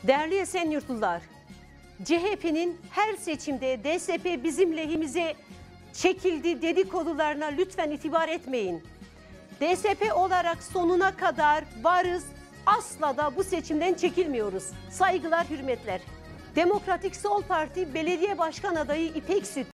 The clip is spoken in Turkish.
Değerli Esenyurtlular, CHP'nin her seçimde DSP bizim lehimize çekildi dedikodularına lütfen itibar etmeyin. DSP olarak sonuna kadar varız, asla da bu seçimden çekilmiyoruz. Saygılar, hürmetler. Demokratik Sol Parti Belediye Başkan Adayı İpek Süt